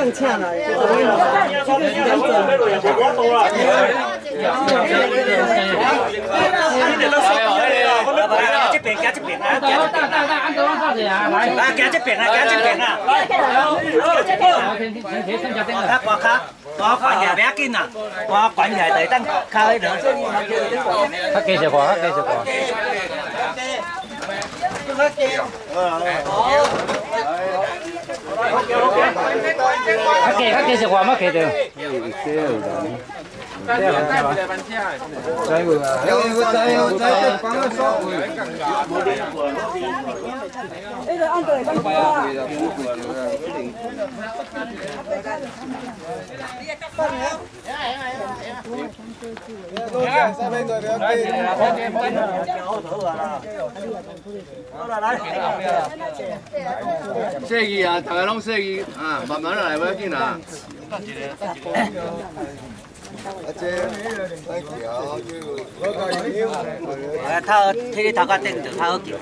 更呛了。 这边加这边啊！按照我照着啊，来，加这边啊，加这边啊！来，挂卡，挂关起来不要紧啦，挂关起来就等卡迄落。较继续挂，较继续挂。较继续挂，莫客着。加油！帮我收。 那个按对方法。 设计啊，大家拢设计啊，慢慢来，不要紧啊。 他迄个头壳顶着，他好叫。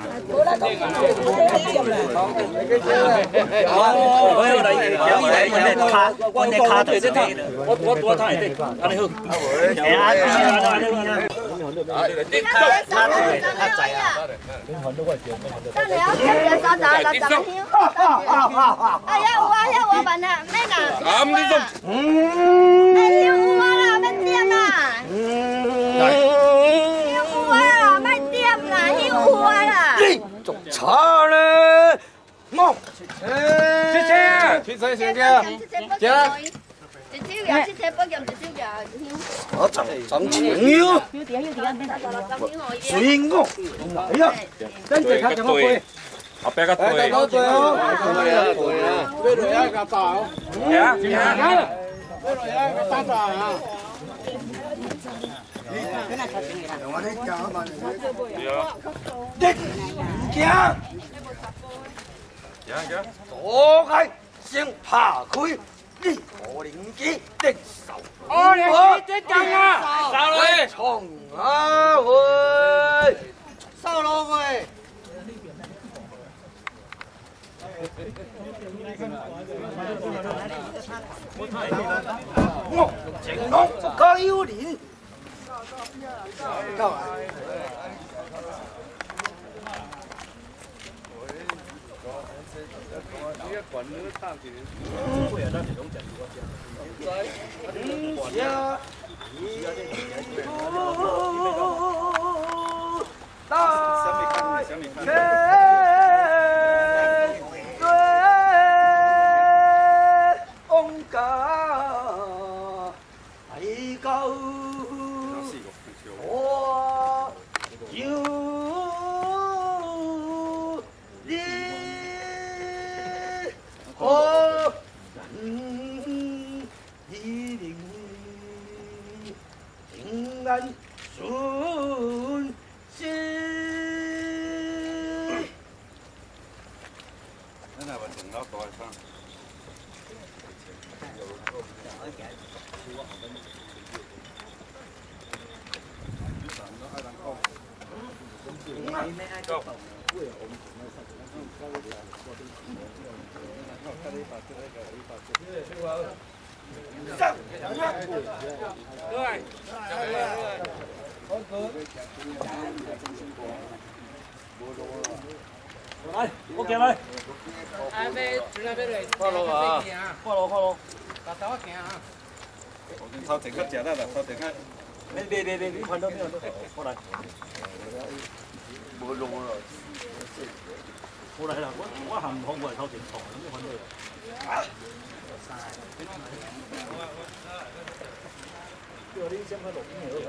我咧卡就是底了。我躺内底，安尼好。他在啊。 等下我叫三十六十箱。哎呀，有啊，遐我问啊，免啦。 咁你做？ 哎，有啊啦，免点啦。有啊啦，免点啦，有啊啦。 做差咧，我。 去车先生。 一手摇，一车保险，一手摇香。 我真情哟。随我来呀！跟住卡就我背。 後邊個隊， 多隊哦。 呢度有一個大哦。係啊，係啊。呢度有一個大大啊。 左開先爬開，呢個年紀的手。 哦，你真正啊！收落衝啊喂！ 收落去。 我情郎不可有理。夠啊！来，我行来。 啊，要转来要来。 跨路啊！ 看路。 把头我行啊。 頭前較食得啦，頭前較。 你看到没有？過來。 冇路啦。 過來啦，我行唔好，我係頭前坐，咁看到。叫你先開錄片嚟。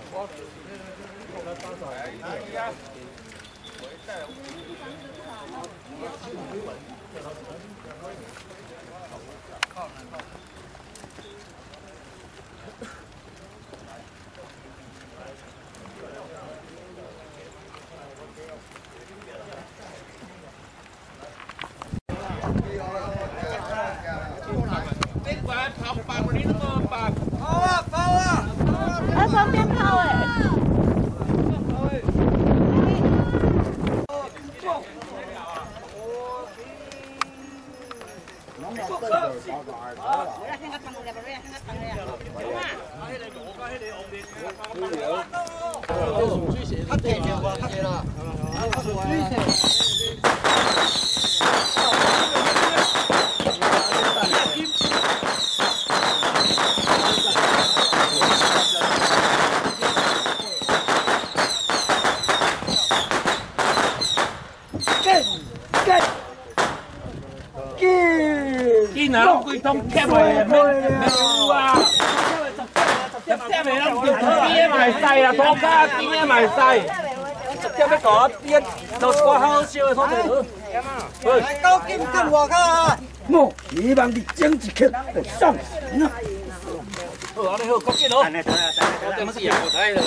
方便泡哎。 囡仔拢规通贴袂，免有啊！贴袂咱就边嘛会使啦，涂骹边嘛会使。贴要搞边，就挂好烧的土地落。 来高金干我卡，莫希望你整一刻就上神啊！ 好，安尼好，高紧哦。安尼得啊，得，怎么是有台的？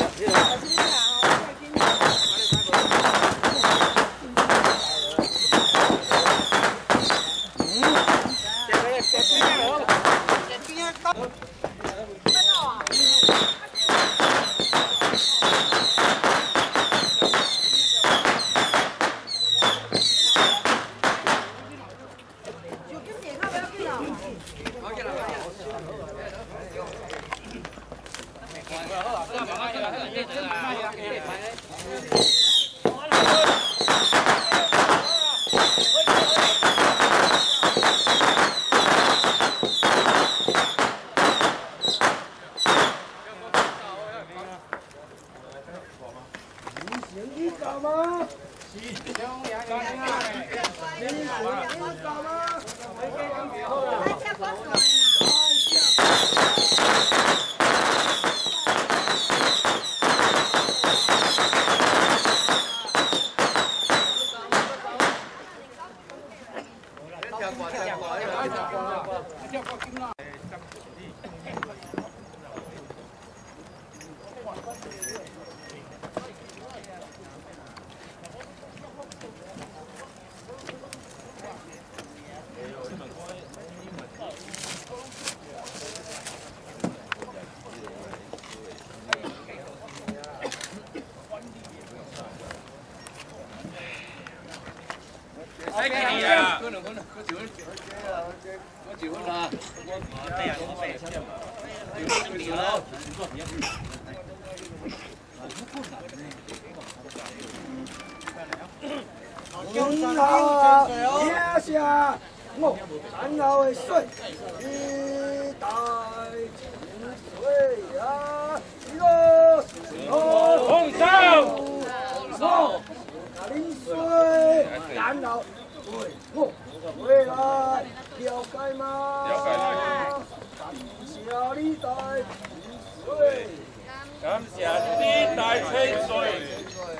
今后野下我山后的水，一代清水啊，一个红烧。 我饮水，然后对我回来了解吗？ 了解。 感谢你带清水， 感谢你带清水。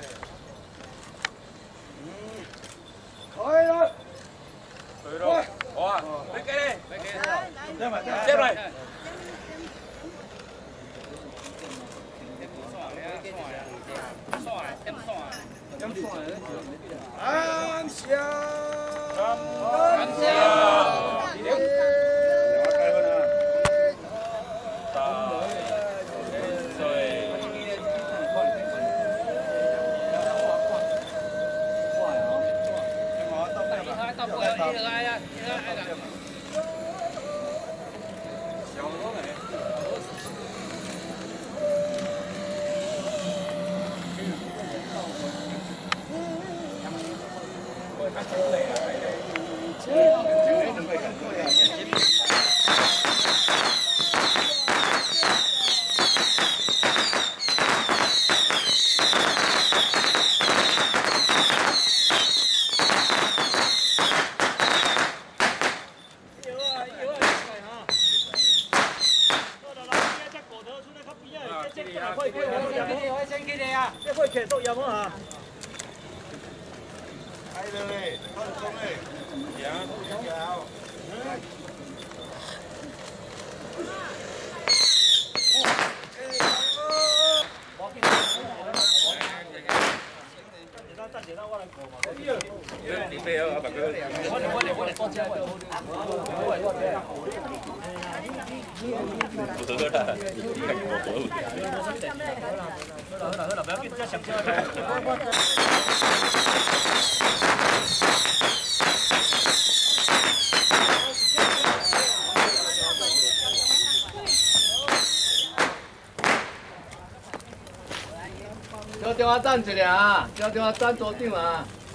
开了。 对咯，好啊，别给你，别给你，接来。 感谢， 感谢。 小电话等一下啊，小电话等组长啊。